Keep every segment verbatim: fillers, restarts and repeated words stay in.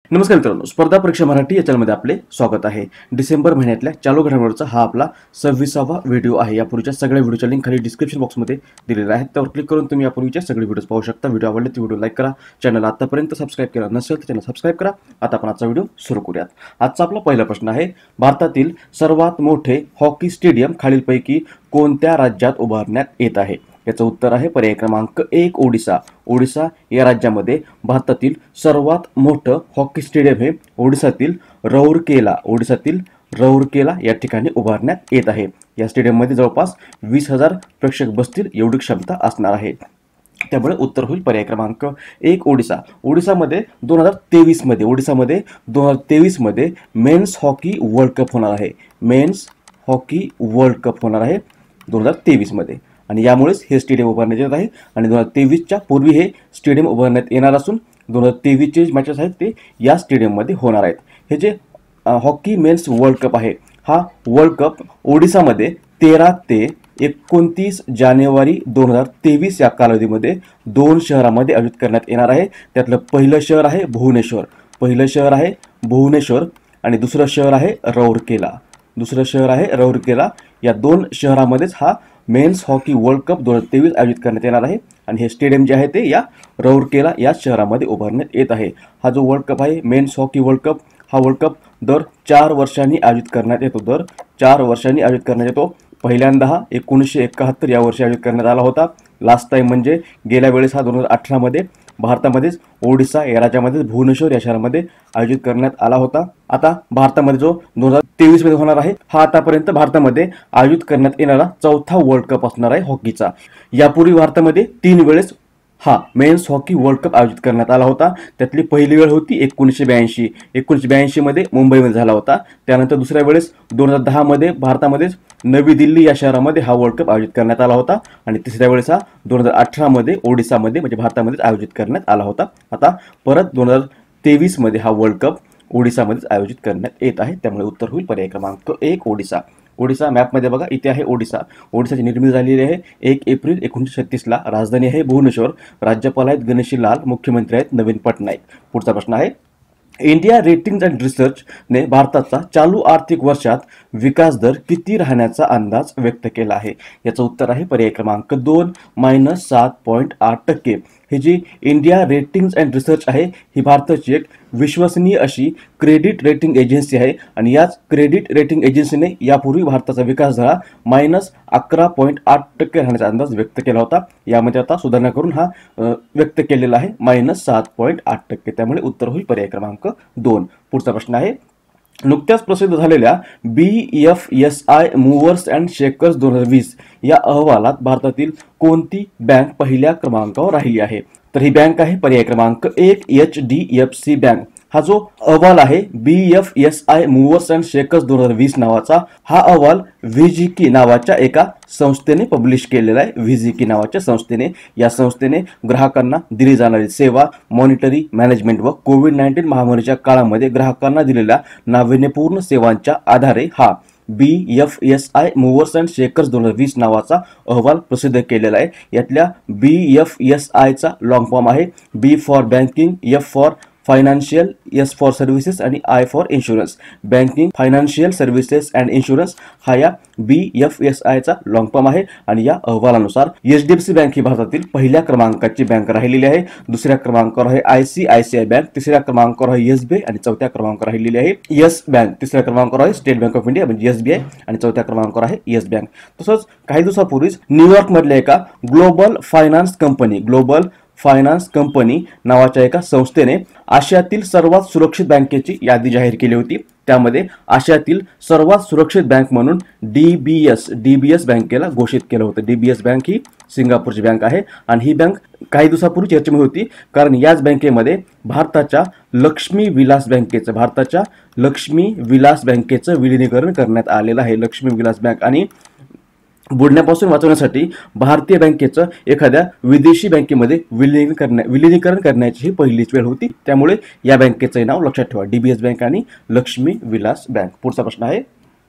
नमस्कार मित्रांनो, स्पर्धा परीक्षा मराठी या चॅनलमध्ये आपले स्वागत आहे। डिसेंबर महिन्यातल्या चालू घडामोडीचा हा आपला सव्वीसावा व्हिडिओ आहे। यापूर्वीच्या सगळ्या व्हिडिओच्या लिंक खाली डिस्क्रिप्शन बॉक्समध्ये दिलेल्या आहेत, त्यावर क्लिक करून तुम्ही यापूर्वीचे सगळे व्हिडिओज पाहू शकता। व्हिडिओ आवडले तर व्हिडिओ लाईक करा, चॅनल आतापर्यंत सबस्क्राइब केला नसेल तर चॅनल सबस्क्राइब करा। आता आपण आजचा व्हिडिओ सुरू करूयात। आजचा आपला पहिला प्रश्न आहे, भारतातील सर्वात मोठे हॉकी स्टेडियम खालीलपैकी कोणत्या राज्यात उभारण्यात येत आहे? याचं उत्तर आहे पर्याय क्रमांक एक ओडिशा। ओडिशा या राज्यामध्ये भारतातील सर्वात मोठं हॉकी स्टेडियम हे ओडिशातील रौरकेला ओडिशातील रौरकेला या ठिकाणी उभारण्यात येत आहे। या स्टेडियममध्ये जवळपास वीस हजार प्रेक्षक बसतील एवढी क्षमता असणार आहे। त्यामुळे उत्तर होईल पर्याय क्रमांक एक ओडिशा। ओडिशामध्ये दोन हजार तेवीस मध्ये ओडिशामध्ये दोन हजार तेवीस मध्ये मेन्स हॉकी वर्ल्ड कप होणार आहे। मेन्स हॉकी वर्ल्ड कप होणार आहे दोन हजार तेवीस मध्ये, आणि यामुळेच हे स्टेडियम उभारण्यात येत आहे। आणि दोन हजार तेवीसच्या पूर्वी हे स्टेडियम उभारण्यात येणार असून दोन हजार तेवीसचे मॅचेस आहेत ते या स्टेडियममध्ये होणार आहेत। हे जे हॉकी मेन्स वर्ल्ड कप आहे, हा वर्ल्ड कप ओडिशामध्ये तेरा ते एकोणतीस जानेवारी दोन हजार तेवीस या कालावधीमध्ये दोन शहरामध्ये आयोजित करण्यात येणार आहे। त्यातलं पहिलं शहर आहे भुवनेश्वर पहिलं शहर आहे भुवनेश्वर आणि दुसरं शहर आहे रौरकेला दुसरं शहर आहे रौरकेला या दोन शहरामध्येच हा मेन्स हॉकी वर्ल्ड कप दोन हजार तेवीस आयोजित करण्यात येणार आहे। आणि हे स्टेडियम जे आहे ते या रौरकेला या शहरामध्ये उभारण्यात येत आहे। हा जो वर्ल्ड कप आहे मेन्स हॉकी वर्ल्ड कप, हा वर्ल्ड कप दर चार वर्षांनी आयोजित करण्यात येतो दर चार वर्षांनी आयोजित करण्यात येतो। पहिल्यांदा हा एकोणीसशे एकाहत्तर या वर्षी आयोजित करण्यात आला होता। लास्ट टाइम म्हणजे गेल्या वेळेस हा दोन हजार अठरामध्ये भारतामध्येच ओडिशा या राज्यामध्ये भुवनेश्वर या शहरामध्ये आयोजित करण्यात आला होता। आता भारतामध्ये जो दोन हजार तेवीस मध्ये होणार आहे, हा आतापर्यंत भारतामध्ये आयोजित करण्यात येणारा चौथा वर्ल्ड कप असणार आहे हॉकीचा। यापूर्वी भारतामध्ये तीन वेळेस हा मेन्स हॉकी वर्ल्ड कप आयोजित करण्यात आला होता। त्यातली पहिली वेळ होती एकोणीसशे ब्याऐंशी एकोणीसशे ब्याऐंशी मध्ये मुंबईमध्ये झाला होता। त्यानंतर दुसऱ्या वेळेस दोन हजार दहा मध्ये भारतामध्येच नवी दिल्ली या शहरामध्ये हा वर्ल्ड कप आयोजित करण्यात आला होता। आणि तिसऱ्या वेळेस हा दोन हजार अठरा मध्ये ओडिशामध्ये म्हणजे भारतामध्येच आयोजित करण्यात आला होता। आता परत दोन हजार तेवीस मध्ये हा वर्ल्ड कप ओडिशामध्येच आयोजित करण्यात येत आहे। त्यामुळे उत्तर होईल पर्याय क्रमांक एक ओडिशा। ओडिशा मॅपमध्ये बघा, इथे आहे ओडिशा। ओडिशाची निर्मिती झालेली आहे एक एप्रिल एकोणीसशे छत्तीसला। राजधानी आहे भुवनेश्वर। राज्यपाल आहेत गणेशी लाल। मुख्यमंत्री आहेत नवीन पटनायक। पुढचा प्रश्न आहे, इंडिया रेटिंग्ज अँड रिसर्च ने भारताचा चालू आर्थिक वर्षात विकास दर किती राहण्याचा अंदाज व्यक्त केला आहे? याचं उत्तर आहे पर्याय क्रमांक दोन मायनस सात पॉईंट आठ टक्के। ही जी इंडिया रेटिंग्ज अँड रिसर्च आहे, ही भारताची एक विश्वसनीय अशी क्रेडिट रेटिंग एजन्सी आहे। आणि याच क्रेडिट रेटिंग एजन्सीने यापूर्वी भारताचा विकास दर मायनस अकरा पॉईंट आठ टक्के राहण्याचा अंदाज व्यक्त केला होता। यामध्ये आता सुधारणा करून हा व्यक्त केलेला आहे मायनस सात पॉईंट आठ टक्के। त्यामुळे उत्तर होईल पर्याय क्रमांक दोन। पुढचा प्रश्न आहे, नुकत्याच प्रसिद्ध झालेल्या B F S I movers and shakers दोन हजार वीस या अहवालात भारतातील कोणती बँक पहिल्या क्रमांकावर राहिली आहे? तर ही बँक आहे पर्याय क्रमांक एक H D F C bank. हा जो अहवाल आहे B F S I movers and shakers दोन हजार वीस नावाचा, हा अहवाल व्हीजीकी नावाच्या एका संस्थेने पब्लिश केलेला आहे। व्हीजीकी नावाच्या संस्थेने या संस्थेने ग्राहकांना दिली जाणारी सेवा, मॉनिटरी मॅनेजमेंट व कोविड नाईन्टीन महामारीच्या काळामध्ये ग्राहकांना दिलेल्या नाविन्यपूर्ण सेवांच्या आधारे हा B F S I movers and shakers दोन हजार वीस नावाचा अहवाल प्रसिद्ध केलेला आहे। यातल्या बी एफ एस आयचा लॉंग फॉर्म आहे B for banking, F for financial, S for services आणि I for insurance. Banking, financial services and insurance हा या बी एफ एस आयचा लॉंग फॉर्म आहे। आणि या अहवालानुसार H D F C bank ही भारतातील पहिल्या क्रमांकाची बँक राहिलेली आहे। दुसऱ्या क्रमांकावर आहे I C I C I bank, तिसऱ्या क्रमांकावर आहे एस बी आय आणि चौथ्या क्रमांकावर राहिलेली आहे येस बँक। तिसऱ्या क्रमांकावर आहे स्टेट बँक ऑफ इंडिया म्हणजे एस बी आय आणि चौथ्या क्रमांकावर आहे येस बँक। तसंच काही दिवसापूर्वीच न्यूयॉर्क मधल्या एका global finance company global finance company नावाच्या एका संस्थेने आशियातील सर्वात सुरक्षित बँकेची यादी जाहीर केली होती। त्यामध्ये आशियातील सर्वात सुरक्षित बँक म्हणून D B S D B S बँकेला घोषित केलं होतं। डी बी एस बँक ही सिंगापूरची बँक आहे आणि ही बँक काही दिवसापूर्वी चर्चेमध्ये होती, कारण याच बँकेमध्ये भारताच्या लक्ष्मी विलास बँकेचं भारताच्या लक्ष्मी विलास बँकेचं विलिनीकरण करण्यात आलेलं आहे। लक्ष्मी विलास बँक आणि बुडण्यापासून वाचवण्यासाठी भारतीय बँकेचं एखाद्या विदेशी बँकेमध्ये विलीन करण्या विलिनीकरण करण्याची ही पहिलीच वेळ होती। त्यामुळे या बँकेचं नाव लक्षात ठेवा, डीबीएस बँक आणि लक्ष्मी विलास बँक। पुढचा प्रश्न आहे,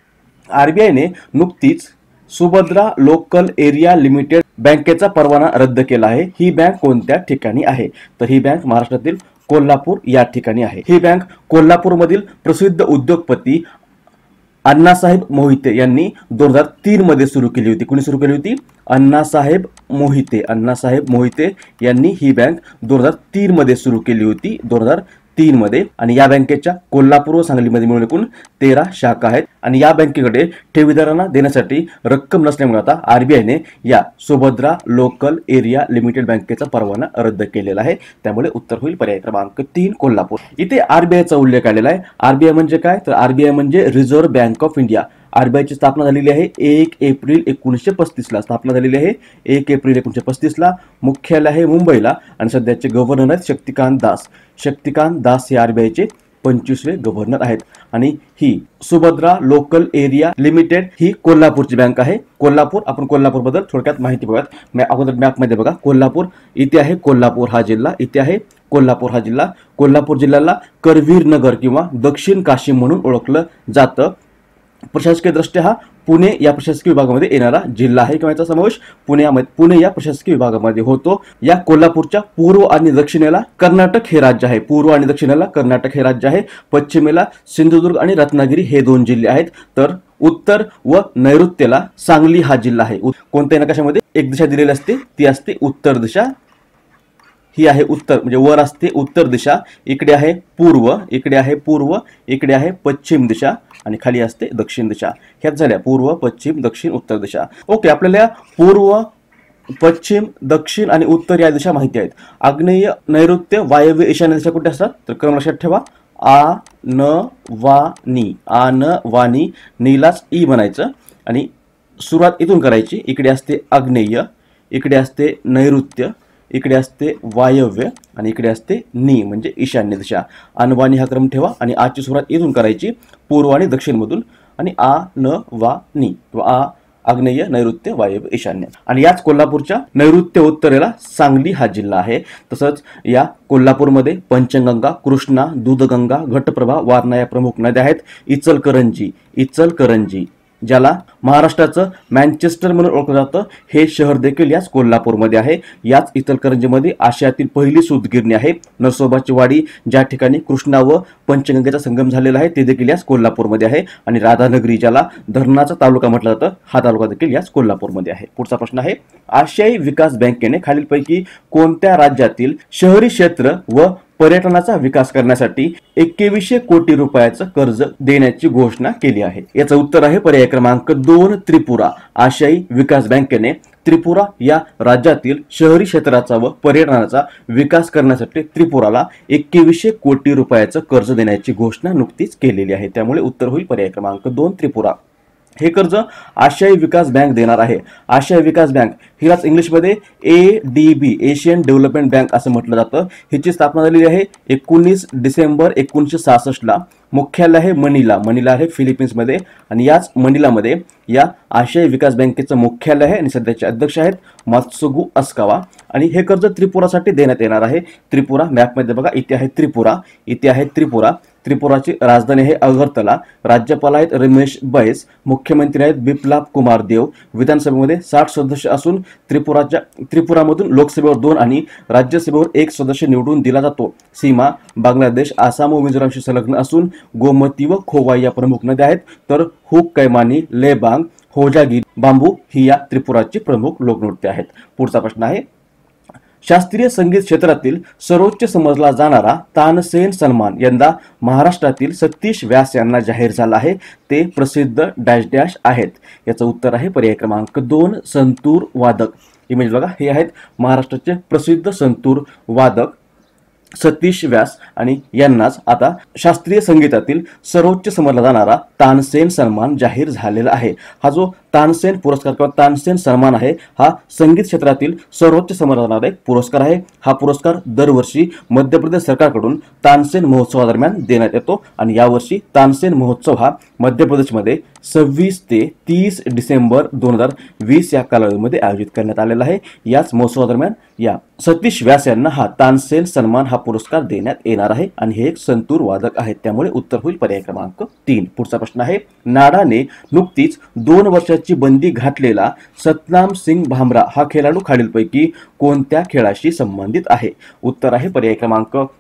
आरबीआयने नुकतीच सुभद्रा लोकल एरिया लिमिटेड बँकेचा परवाना रद्द केला आहे। ही बँक कोणत्या ठिकाणी आहे? तर ही बँक महाराष्ट्रातील कोल्हापूर या ठिकाणी आहे। ही बँक कोल्हापूरमधील प्रसिद्ध उद्योगपती अण्णासाहेब मोहिते यांनी दोन हजार तीन मध्ये सुरू केली होती। कोणी सुरू केली होती? अण्णासाहेब मोहिते अण्णासाहेब मोहिते यांनी ही बँक दोन हजार तीन मध्ये सुरू केली होती, दोन हजार तीन मध्ये। आणि या बँकेच्या कोल्हापूर व सांगलीमध्ये मिळून एकूण तेरा शाखा आहेत आणि या बँकेकडे ठेवीदारांना देण्यासाठी रक्कम नसल्यामुळे आता आरबीआयने या सुभद्रा लोकल एरिया लिमिटेड बँकेचा परवाना रद्द केलेला आहे। त्यामुळे उत्तर होईल पर्याय क्रमांक तीन कोल्हापूर। इथे आरबीआयचा उल्लेख आलेला आहे। आरबीआय म्हणजे काय? तर आरबीआय म्हणजे रिझर्व्ह बँक ऑफ इंडिया। आरबीआयची स्थापना झालेली आहे एक एप्रिल एकोणीसशे पस्तीस ला स्थापना झालेली आहे एक एप्रिल एकोणीसशे पस्तीस ला। मुख्यालय आहे मुंबईला आणि सध्याचे गव्हर्नर आहेत शक्तिकांत दास। शक्तिकांत दास हे आरबीआयचे पंचवीसवे गव्हर्नर आहेत आणि ही सुभद्रा लोकल एरिया लिमिटेड ही कोल्हापूरची बँक आहे। कोल्हापूर, आपण कोल्हापूर बद्दल थोडक्यात माहिती बघूयात। मॅ अगोदर मॅप मध्ये बघा, कोल्हापूर इथे आहे, कोल्हापूर हा जिल्हा इथे आहे, कोल्हापूर हा जिल्हा। कोल्हापूर जिल्ह्याला करवीर नगर किंवा दक्षिण काशी म्हणून ओळखलं जातं। प्रशासकीय दृष्ट्या हा पुणे या प्रशासकीय विभागामध्ये येणारा जिल्हा आहे किंवा याचा समावेश पुण्यामध्ये पुणे या प्रशासकीय विभागामध्ये होतो। या कोल्हापूरच्या पूर्व आणि दक्षिणेला कर्नाटक हे राज्य आहे। पूर्व आणि दक्षिणेला कर्नाटक हे राज्य आहे। पश्चिमेला सिंधुदुर्ग आणि रत्नागिरी हे दोन जिल्हे आहेत। तर उत्तर व नैऋत्येला सांगली हा जिल्हा आहे। कोणत्याही नकाशामध्ये एक दिशा दिलेली असते, ती असते उत्तर दिशा। ही आहे उत्तर, म्हणजे वर असते उत्तर दिशा, इकडे आहे पूर्व, इकडे आहे पूर्व, इकडे आहे पश्चिम दिशा आणि खाली असते दक्षिण दिशा। ह्यात झाल्या पूर्व, पश्चिम, दक्षिण, उत्तर दिशा। ओके, आपल्याला पूर्व, पश्चिम, दक्षिण आणि उत्तर या दिशा माहिती आहेत। आग्नेय, नैऋत्य, वायव्य, ईशान्य दिशा कुठे असतात? तर क्रम लक्षात ठेवा, आ न वा नी, आ न वा नी, नीलाच ई म्हणायचं आणि सुरुवात इथून करायची। इकडे असते आग्नेय, इकडे असते नैऋत्य, इकडे असते वायव्य आणि इकडे असते नी म्हणजे ईशान्य दिशा। अनवानी हा क्रम ठेवा आणि आजची सुरुवात इथून करायची पूर्व आणि दक्षिण मधून आणि आ न वा नी किंवा आ आग्नेय, नैऋत्य, वायव्य, ईशान्य। आणि याच कोल्हापूरच्या नैऋत्य उत्तरेला सांगली हा जिल्हा आहे। तसंच या कोल्हापूरमध्ये पंचगंगा, कृष्णा, दूधगंगा, घटप्रभा, वारणा या प्रमुख नद्या आहेत। इचलकरंजी, इचलकरंजी ज्याला महाराष्ट्राचं मँचेस्टर म्हणून ओळखलं जातं, हे शहर देखील याच कोल्हापूरमध्ये आहे। याच इचलकरंजीमध्ये आशियातील पहिली सूतगिरणी आहे। नरसोबाची वाडी ज्या ठिकाणी कृष्णा व पंचगंगेचा संगम झालेला आहे ते देखील याच कोल्हापूरमध्ये आहे। आणि राधानगरी ज्याला धरणाचा तालुका म्हटलं जातं, हा तालुका देखील याच कोल्हापूरमध्ये आहे। पुढचा प्रश्न आहे, आशियाई विकास बँकेने खालीलपैकी कोणत्या राज्यातील शहरी क्षेत्र व पर्यटनाचा विकास करण्यासाठी एक्केवीसशे कोटी रुपयाचं कर्ज देण्याची घोषणा केली आहे? याचं उत्तर आहे पर्याय क्रमांक दोन त्रिपुरा। आशियाई विकास बँकेने त्रिपुरा या राज्यातील शहरी क्षेत्राचा व पर्यटनाचा विकास करण्यासाठी त्रिपुराला एक्केवीसशे कोटी रुपयाचं कर्ज देण्याची घोषणा नुकतीच केलेली आहे। त्यामुळे उत्तर होईल पर्याय क्रमांक दोन त्रिपुरा। हे कर्ज आशियाई विकास बँक देणार आहे। आशियाई विकास बँक हिलाच इंग्लिशमध्ये A D B Asian development bank असं म्हटलं जातं। हिची स्थापना झालेली आहे एकोणीस डिसेंबर एकोणीसशे सहासष्ट ला। मुख्यालय आहे मनिला, मनिला आहे फिलिपिन्समध्ये आणि याच मनिलामध्ये या आशियाई विकास बँकेचं मुख्यालय आहे आणि सध्याचे अध्यक्ष आहेत मात्सुगु अस्कावा। आणि हे कर्ज त्रिपुरासाठी देण्यात येणार आहे। त्रिपुरा मॅपमध्ये बघा, इथे आहे त्रिपुरा, इथे आहे त्रिपुरा। त्रिपुराची राजधानी आहे अगरतला। राज्यपाल आहेत रमेश बैस, मुख्यमंत्री आहेत बिप्लाब कुमार देव। विधानसभेमध्ये साठ सदस्य असून त्रिपुराच्या त्रिपुरामधून लोकसभेवर दोन आणि राज्यसभेवर एक सदस्य निवडून दिला जातो। सीमा बांगलादेश, आसाम व मिझोरामशी संलग्न असून गोमती व खोवाई या प्रमुख नद्या आहेत। तर हुक कैमानी, लेबांग, होजागिरी, बांबू ही या त्रिपुराची प्रमुख लोकनृत्य आहेत। पुढचा प्रश्न आहे, शास्त्रीय संगीत क्षेत्रातील सर्वोच्च समजला जाणारा तानसेन सन्मान यंदा महाराष्ट्रातील सतीश व्यास यांना जाहीर झाला आहे। ते प्रसिद्ध डॅश डॅश आहेत? याचं उत्तर आहे पर्याय क्रमांक दोन संतूर वादक। इमेज बघा, हे आहेत महाराष्ट्राचे प्रसिद्ध संतूर वादक सतीश व्यास आणि यांनाच आता शास्त्रीय संगीतातील सर्वोच्च समजला जाणारा तानसेन सन्मान जाहीर झालेला आहे। हा जो तानसेन पुरस्कार किंवा तानसेन सन्मान आहे हा संगीत क्षेत्रातील सर्वोच्च समजला जाणारा एक पुरस्कार आहे। हा पुरस्कार दरवर्षी मध्य प्रदेश सरकारकडून तानसेन महोत्सवादरम्यान देण्यात येतो आणि यावर्षी तानसेन महोत्सव हा मध्य प्रदेशमध्ये सव्वीस ते तीस डिसेंबर दोन हजार वीस या कालावधीमध्ये आयोजित करण्यात आलेला आहे। याच महोत्सवादरम्यान या सतीश व्यास यांना हा तानसेन सन्मान हा पुरस्कार देण्यात येणार आहे आणि हे एक संतूर वादक आहेत। त्यामुळे उत्तर होईल पर्याय क्रमांक तीन। पुढचा प्रश्न आहे, नाडाने नुकतीच दोन वर्षाची बंदी घातलेला सतनाम सिंग भामरा हा खेळाडू खालीलपैकी कोणत्या खेळाशी संबंधित आहे? उत्तर आहे पर्याय क्रमांक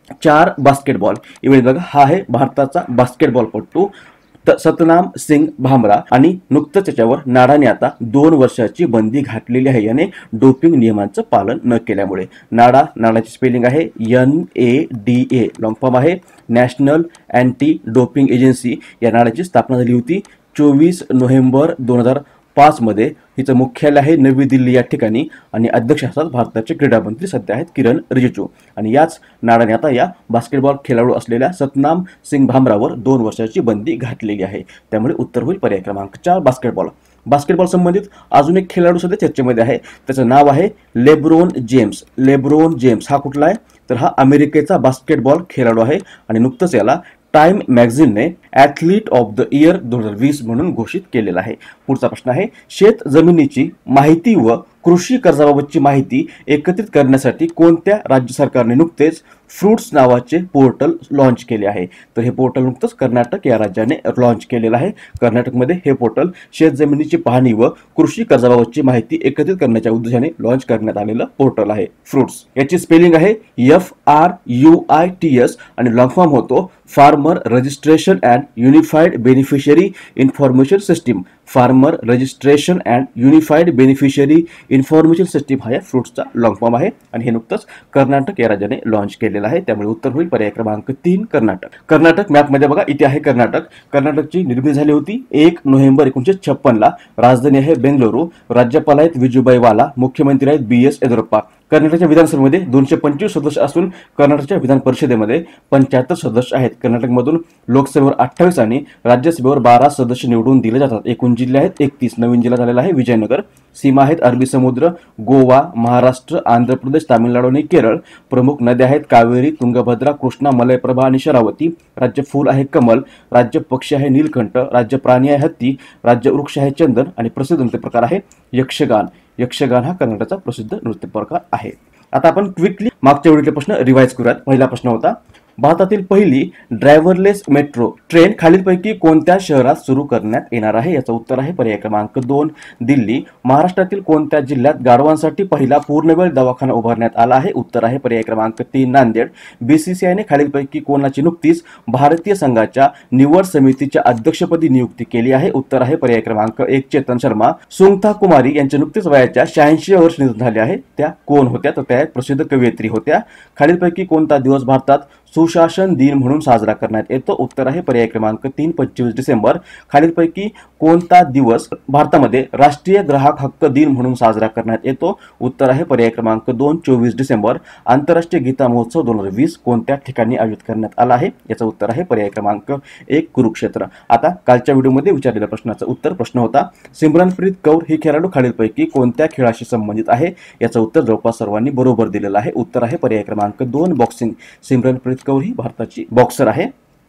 चार बास्केटबॉल इव्हेंट बघा, हा आहे भारताचा बास्केटबॉलपटू सतनाम सिंग भामरा आणि नुकतंच त्याच्यावर नाडाने आता दोन वर्षाची बंदी घातलेली आहे, याने डोपिंग नियमांचं पालन न केल्यामुळे. नाडा, नाडाची स्पेलिंग आहे N A D A, long form आहे नॅशनल अँटी डोपिंग एजन्सी. या नाडाची स्थापना झाली होती चोवीस नोव्हेंबर दोन हजार पाच मध्ये. हिचं मुख्यालय आहे नवी दिल्ली या ठिकाणी आणि अध्यक्ष असतात भारताचे क्रीडा मंत्री सध्या आहेत किरण रिजिजू. आणि याच नाडाने आता या बास्केटबॉल खेळाडू असलेल्या सतनाम सिंग भामरावर दोन वर्षाची बंदी घातलेली आहे. त्यामुळे उत्तर होईल पर्याय क्रमांक चार बास्केटबॉल. बास्केटबॉल संबंधित अजून एक खेळाडू सध्या चर्चेमध्ये आहे, त्याचं नाव आहे लेब्रोन जेम्स. लेब्रोन जेम्स हा कुठला आहे, तर हा अमेरिकेचा बास्केटबॉल खेळाडू आहे आणि नुकतंच याला टाइम मॅगझिनने ॲथलीट ऑफ द इयर दोन हजार वीस म्हणून घोषित केलेला आहे. पुढचा प्रश्न आहे, शेत जमिनीची माहिती व कृषी कर्जाबाबतची माहिती एकत्रित करण्यासाठी कोणत्या राज्य सरकारने नुकतेच फ्रूट्स नावाचे पोर्टल लॉन्च केले आहे. तर हे पोर्टल नुकतंच कर्नाटक या राज्याने लॉन्च केलेलं आहे. कर्नाटकमध्ये हे पोर्टल शेत जमिनीची पाहणी व कृषी कर्जाबाबतची माहिती एकत्रित करण्याच्या उद्देशाने लॉन्च करण्यात आलेलं पोर्टल आहे फ्रूट्स. याची स्पेलिंग आहे F R U I T S आणि लॉंग फॉर्म होतो farmer registration and unified beneficiary information system. Farmer registration and unified beneficiary information system हा या फ्रूट्सचा लॉंग फॉर्म आहे आणि हे नुकतंच कर्नाटक या राज्याने लॉन्च केलेलं आहे. त्यामुळे उत्तर होईल पर्याय क्रमांक तीन कर्नाटक. कर्नाटक मॅपमध्ये बघा, इथे आहे कर्नाटक. कर्नाटकची निर्मिती झाली होती एक नोव्हेंबर एकोणीसशे छप्पन ला. राजधानी आहे बेंगळुरू. राज्यपाल आहेत विजूभाई वाला. मुख्यमंत्री आहेत बी एस येदियुरप्पा. कर्नाटकच्या विधानसभेमध्ये दोनशे पंचवीस सदस्य असून कर्नाटकच्या विधान परिषदेमध्ये पंच्याहत्तर सदस्य आहेत. कर्नाटकमधून लोकसभेवर अठ्ठावीस आणि राज्यसभेवर बारा सदस्य निवडून दिले जातात. एकूण जिल्हे आहेत एकतीस. नवीन जिल्हा झालेला आहे विजयनगर. सीमा आहेत अरबी समुद्र, गोवा, महाराष्ट्र, आंध्र प्रदेश, तामिळनाडू आणि केरळ. प्रमुख नद्या आहेत कावेरी, तुंगभद्रा, कृष्णा, मलयप्रभा आणि शरावती. राज्य फूल आहे कमल. राज्य पक्षी आहे नीलकंठ. राज्य प्राणी आहे हत्ती. राज्य वृक्ष आहे चंदन आणि प्रसिद्ध नृत्य प्रकार आहे यक्षगान. यक्षगान हा कर्नाटकचा प्रसिद्ध नृत्य प्रकार आहे. आता आपण क्विकली मागच्या वेळीचे प्रश्न रिवाइज करूयात. पहिला प्रश्न होता, भारतातील पहिली ड्रायव्हरलेस मेट्रो ट्रेन खालीलपैकी कोणत्या शहरात सुरू करण्यात येणार आहे. याचं उत्तर आहे पर्याय क्रमांक दोन दिल्ली. महाराष्ट्रातील कोणत्या जिल्ह्यात गाढवांसाठी पहिला पूर्णवेळ दवाखाना उभारण्यात आला आहे. उत्तर आहे पर्याय क्रमांक तीन नांदेड. बीसीसीआयने खालीलपैकी कोणाची नुकतीच भारतीय संघाच्या निवड समितीच्या अध्यक्षपदी नियुक्ती केली आहे. उत्तर आहे पर्याय क्रमांक एक चेतन शर्मा. सुंगथा कुमारी यांचे नुकतेच वयाच्या शहाऐंशी वर्ष निधन झाले आहे. त्या कोण होत्या, तर त्या प्रसिद्ध कवयित्री होत्या. खालीलपैकी कोणता दिवस भारतात सुशासन दिन म्हणून साजरा करण्यात येतो. उत्तर आहे पर्याय क्रमांक तीन पंचवीस डिसेंबर. खालीलपैकी कोणता दिवस भारतामध्ये राष्ट्रीय ग्राहक हक्क दिन म्हणून साजरा करण्यात येतो. उत्तर आहे पर्याय क्रमांक दोन चोवीस डिसेंबर. आंतरराष्ट्रीय गीता महोत्सव दोन हजार वीस कोणत्या ठिकाणी आयोजित करण्यात आला आहे. याचं उत्तर आहे पर्याय क्रमांक एक कुरुक्षेत्र. आता कालच्या व्हिडिओमध्ये विचारलेल्या प्रश्नाचं उत्तर प्रश्न होता, सिमरनप्रीत कौर ही खेळाडू खालीलपैकी कोणत्या खेळाशी संबंधित आहे. याचं उत्तर जवळपास सर्वांनी बरोबर दिलेलं आहे. उत्तर आहे पर्याय क्रमांक दोन बॉक्सिंग. सिमरनप्रीत कौर ही भारताची बॉक्सर आहे.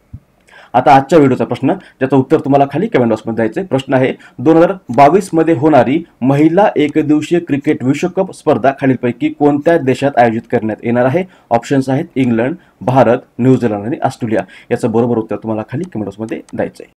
आता आजच्या व्हिडिओचा प्रश्न, ज्याचं उत्तर तुम्हाला खाली कमेंट बॉक्समध्ये द्यायचं आहे. प्रश्न आहे, दोन हजार बावीस मध्ये होणारी महिला एकदिवसीय क्रिकेट विश्वकप स्पर्धा खालीलपैकी कोणत्या देशात आयोजित करण्यात येणार आहे. ऑप्शन्स आहेत इंग्लंड, भारत, न्यूझीलंड आणि ऑस्ट्रेलिया. याचं बरोबर उत्तर तुम्हाला खाली कमेंट बॉक्समध्ये द्यायचं आहे.